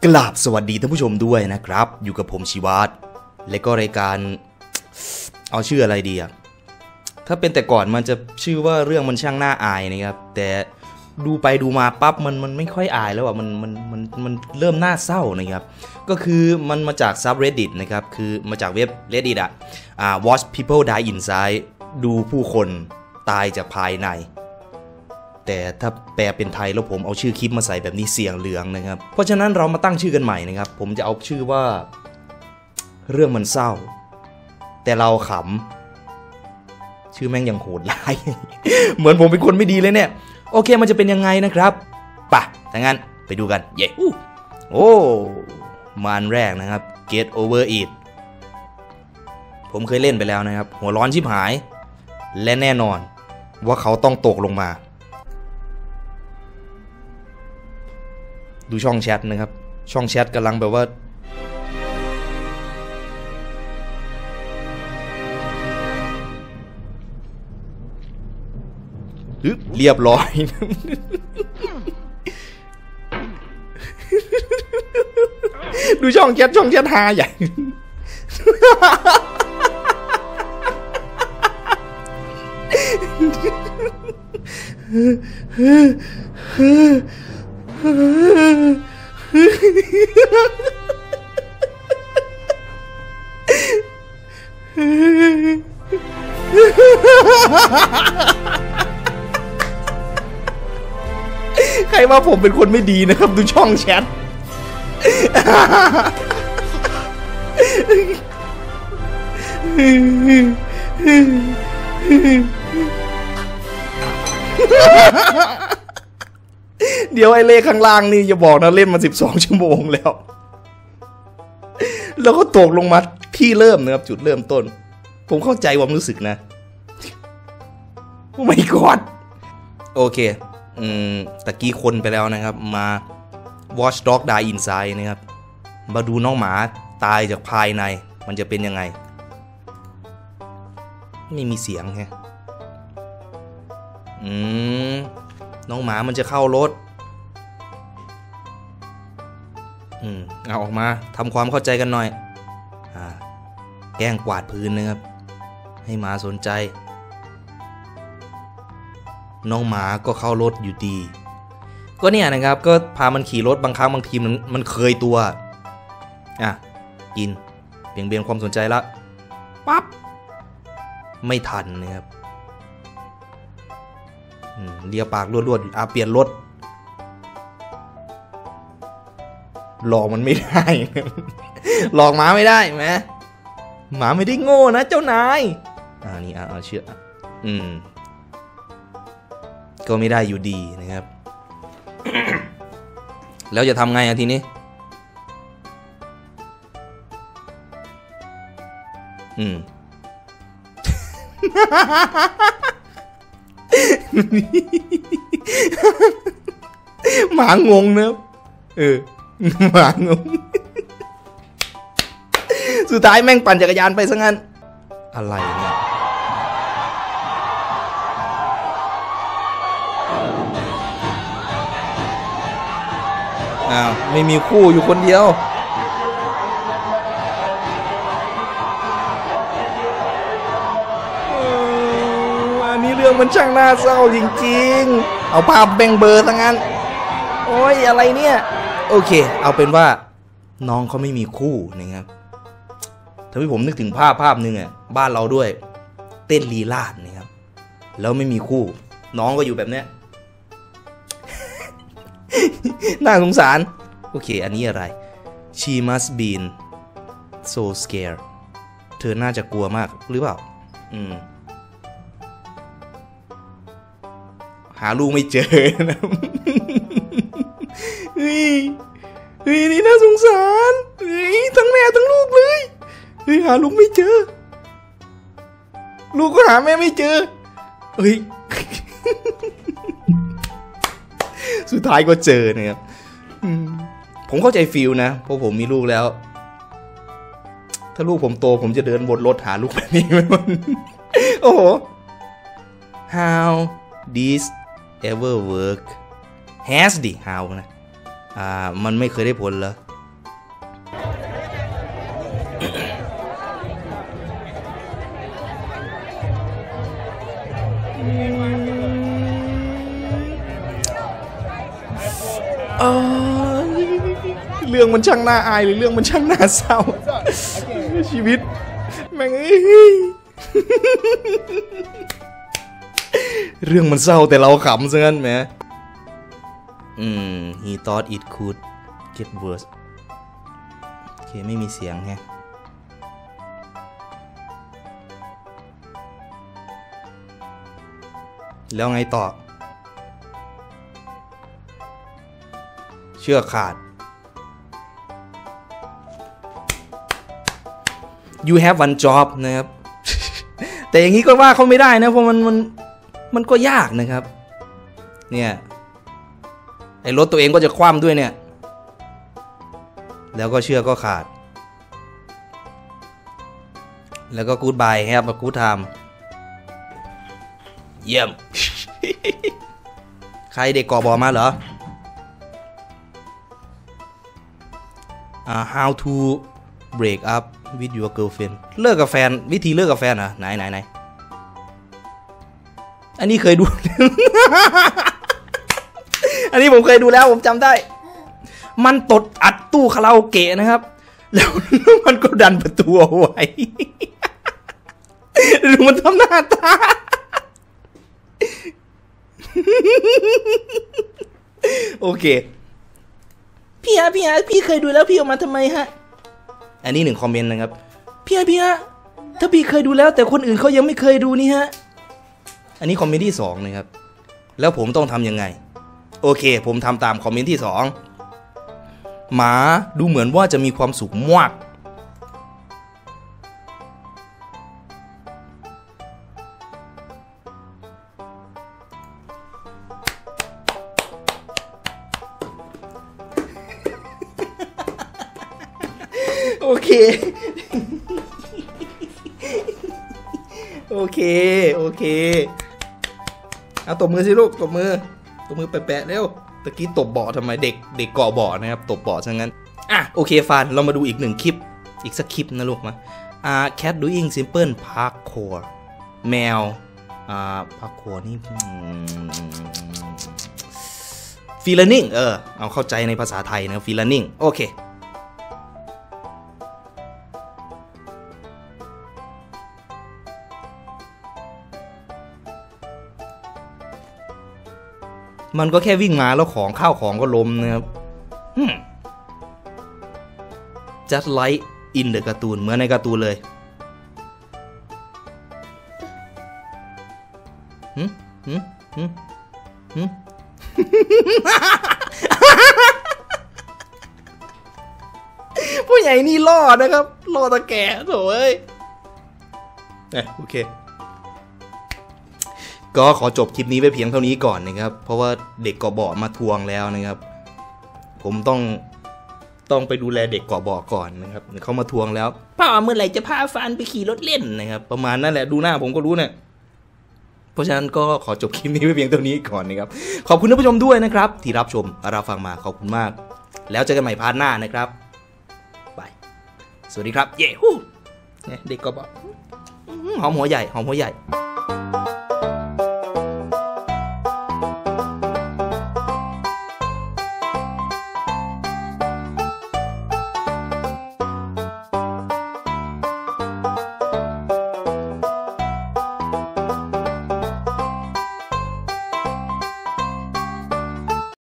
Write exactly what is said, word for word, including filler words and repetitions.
กราบสวัสดีท่านผู้ชมด้วยนะครับอยู่กับผมชีวัตและก็รายการเอาชื่ออะไรดีอะถ้าเป็นแต่ก่อนมันจะชื่อว่าเรื่องมันช่างน่าอายนะครับแต่ดูไปดูมาปั๊บมันมันไม่ค่อยอายแล้วอ่ะมันมันมันมันเริ่มน่าเศร้านะครับก็คือมันมาจาก subreddit นะครับคือมาจากเว็บ Reddit อ่ะอ่า watch people die inside ดูผู้คนตายจากภายในแต่ถ้าแปลเป็นไทยแล้วผมเอาชื่อคลิปมาใส่แบบนี้เสียงเหลืองนะครับเพราะฉะนั้นเรามาตั้งชื่อกันใหม่นะครับผมจะเอาชื่อว่าเรื่องมันเศร้าแต่เราขำชื่อแม่งยังโหดร้าย เหมือนผมเป็นคนไม่ดีเลยเนี่ยโอเคมันจะเป็นยังไงนะครับป่ะถ้างั้นไปดูกันเย้โอ้มาอันแรกนะครับ Get Over It ผมเคยเล่นไปแล้วนะครับหัวร้อนชิบหายและแน่นอนว่าเขาต้องตกลงมาดูช่องแชทนะครับช่องแชทกำลังแบบว่าเรียบร้อยดูช่องแชทช่องแชทฮาใหญ่ใครว่าผมเป็นคนไม่ดีนะครับดูช่องแชทเดี๋ยวไอ้เลขข้างล่างนี่อย่าบอกนะเล่นมาสิบสองชั่วโมงแล้วแล้วก็ตกลงมาที่เริ่มนะครับจุดเริ่มต้นผมเข้าใจความรู้สึกนะโอ้ my god โอเคอืมตะกี้คนไปแล้วนะครับมา Watch Dog Die Inside นะครับมาดูน้องหมาตายจากภายในมันจะเป็นยังไงไม่มีเสียงแฮะอืมน้องหมามันจะเข้ารถอืมเอาออกมาทำความเข้าใจกันหน่อยอ่าแกล้งกวาดพื้นนะครับให้หมาสนใจน้องหมาก็เข้ารถอยู่ดีก็เนี่ยนะครับก็พามันขี่รถบางครั้งบางทีมันมันเคยตัวอ่ะกินเบี่ยงเบนความสนใจละปั๊บไม่ทันนะครับเลียปากรวดๆอ่ะเปลี่ยนรถหลอกมันไม่ได้หลอกหมาไม่ได้ไหมหมาไม่ได้โง่นะเจ้านายอ่านี่อ่ะเอาเชื่ออืมก็ไม่ได้อยู่ดีนะครับ แล้วจะทำไงอะทีนี้อืม หมางงนะเออหมางงสุดท้ายแม่งปั่นจักรยานไปซะงั้นอะไรเนี่ยอ้าวไม่มีคู่อยู่คนเดียวอันนี้เรื่องมันช่างน่าเศร้าจริงๆเอาภาพแบ่งเบอร์ซะงั้นโอ้ยอะไรเนี่ยโอเคเอาเป็นว่าน้องเขาไม่มีคู่นะครับทำให้ผมนึกถึงภาพภาพหนึ่งอ่ะบ้านเราด้วยเต้นลีลาศนะครับแล้วไม่มีคู่น้องก็อยู่แบบเนี้ยน่าสงสารโอเคอันนี้อะไร she must been so scared เธอน่าจะกลัวมากหรือเปล่าอืมหาลูกไม่เจอนะเฮ้ยเฮ้ยนี่น่าสงสารเฮ้ยทั้งแม่ทั้งลูกเลยเฮ้ยหาลูกไม่เจอลูกก็หาแม่ไม่เจอเฮ้ยสุดท้ายก็เจอนะครับผมเข้าใจฟีลนะเพราะผมมีลูกแล้วถ้าลูกผมโตผมจะเดินบนรถหาลูกแบบนี้มันโอ้โห how this ever work has ดิ how นะอ่ามันไม่เคยได้ผลเหรอเออเรื่องมันช่างน่าอายหรือเรื่องมันช่างน่าเศร้าชีวิตแม่งเรื่องมันเศร้าแต่เราขำซะงั้นแหมอืม he thought it could get worse โอเคไม่มีเสียงแฮะแล้วไงต่อเชือกขาด you have one job นะครับ แต่อย่างนี้ก็ว่าเขาไม่ได้นะเพราะมันมันมันก็ยากนะครับเนี่ยไอ้รถตัวเองก็จะคว่ำด้วยเนี่ยแล้วก็เชือกก็ขาดแล้วก็กู๊ดบายครับมากู๊ดไทม์เยี่ยม ใครเด็กก่อบอมาเหรออ่า how to break up with your girlfriend เลิกกับแฟนวิธีเลิกกับแฟนเหรอไหนไหนไหนอันนี้เคยดู อันนี้ผมเคยดูแล้วผมจำได้มันตดอัดตู้คาราโอเกะนะครับแล้วมันก็ดันประตูเอาไว้ ดูมันทำหน้าตา โอเคพี่ฮะพี่ฮะพี่เคยดูแล้วพี่ออกมาทำไมฮะอันนี้หนึ่งคอมเมนต์นะครับพี่ฮะพี่ฮะถ้าพี่เคยดูแล้วแต่คนอื่นเขายังไม่เคยดูนี่ฮะอันนี้คอมเมนต์ที่สองนะครับแล้วผมต้องทำยังไงโอเคผมทำตามคอมเมนต์ที่สองหมาดูเหมือนว่าจะมีความสุขมากโอเคโอเคโอเคเอาตบมือสิลูกตบมือตบมือแปะๆเร็วตะกี้ตบเบาะทำไมเด็กเด็กเกาะเบาะนะครับตบเบาะซะงั้นอ่ะโอเคฟานเรามาดูอีกหนึ่งคลิปอีกสักคลิปนะลูกมาอ่า cat doing simple parkour แมวอ่า parkour นี่ฟีลลิ่งเออเอาเข้าใจในภาษาไทยนะฟีลลิ่งโอเคมันก็แค่วิ่งมาแล้วของข้าวของก็ล้มนะครับ just like in the การ์ตูนเหมือนในการ์ตูนเลยหืมหืมหืมหืม ผู้ใหญ่นี่ล่อนะครับล่อตะแก่โถ่เอ้ยโอเคก็ขอจบคลิปนี้ไปเพียงเท่านี้ก่อนนะครับเพราะว่าเด็กเกาะเบาะมาทวงแล้วนะครับผมต้องต้องไปดูแลเด็กเกาะเบาะก่อนนะครับเขามาทวงแล้วพ่อเมื่อไหร่จะพาฟานไปขี่รถเล่นนะครับประมาณนั่นแหละดูหน้าผมก็รู้เนี่ยเพราะฉะนั้นก็ขอจบคลิปนี้ไปเพียงเท่านี้ก่อนนะครับขอบคุณท่านผู้ชมด้วยนะครับที่รับชมรับฟังมาขอบคุณมากแล้วเจอกันใหม่พาร์ทหน้านะครับบายสวัสดีครับเย้ฮู้เด็กเกาะเบาะหอมหัวใหญ่หอมหัวใหญ่